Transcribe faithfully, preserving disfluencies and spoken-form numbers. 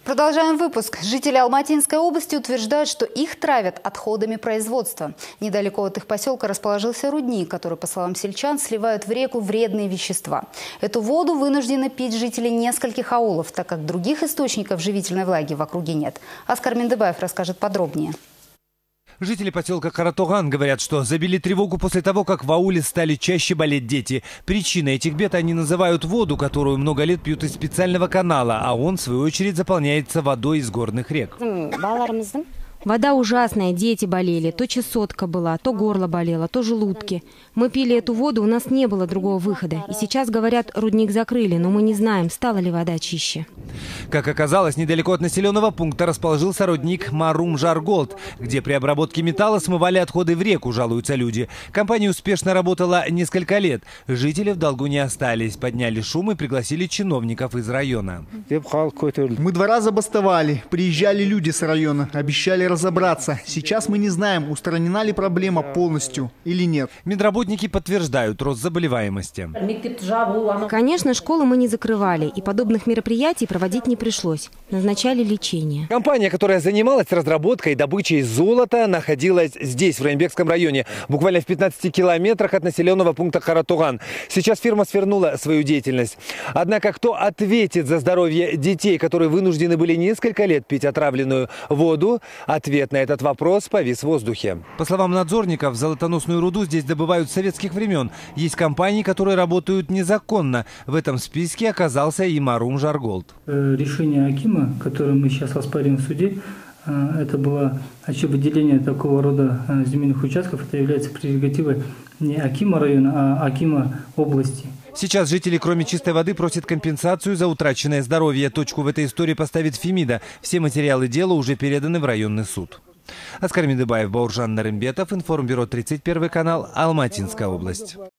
Продолжаем выпуск. Жители Алматинской области утверждают, что их травят отходами производства. Недалеко от их поселка расположился рудник, который, по словам сельчан, сливают в реку вредные вещества. Эту воду вынуждены пить жители нескольких аулов, так как других источников живительной влаги в округе нет. Оскар Мендебаев расскажет подробнее. Жители поселка Каратоган говорят, что забили тревогу после того, как в ауле стали чаще болеть дети. Причиной этих бед они называют воду, которую много лет пьют из специального канала, а он, в свою очередь, заполняется водой из горных рек. Вода ужасная, дети болели, то чесотка была, то горло болело, то желудки. Мы пили эту воду, у нас не было другого выхода. И сейчас, говорят, рудник закрыли, но мы не знаем, стала ли вода чище. Как оказалось, недалеко от населенного пункта расположился рудник Марум-Жарголд, где при обработке металла смывали отходы в реку, жалуются люди. Компания успешно работала несколько лет. Жители в долгу не остались, подняли шум и пригласили чиновников из района. Мы два раза бастовали, приезжали люди с района, обещали разобраться. Сейчас мы не знаем, устранена ли проблема полностью или нет. Медработники подтверждают рост заболеваемости. Конечно, школу мы не закрывали, и подобных мероприятий проводить не пришлось. Назначали лечение. Компания, которая занималась разработкой и добычей золота, находилась здесь, в Раимбекском районе, буквально в пятнадцати километрах от населенного пункта Каратоган. Сейчас фирма свернула свою деятельность. Однако кто ответит за здоровье детей, которые вынуждены были несколько лет пить отравленную воду? Ответ на этот вопрос повис в воздухе. По словам надзорников, золотоносную руду здесь добывают с советских времен. Есть компании, которые работают незаконно. В этом списке оказался и Марум-Жарголд. Решение Акима, которое мы сейчас оспариваем в суде, это было выделение такого рода земельных участков. Это является прерогативой не Акима района, а Акима области. Сейчас жители, кроме чистой воды, просят компенсацию за утраченное здоровье. Точку в этой истории поставит Фемида. Все материалы дела уже переданы в районный суд. Оскар Мендебаев, Бауржан Нарымбетов, Информбюро тридцать первый канал, Алматинская область.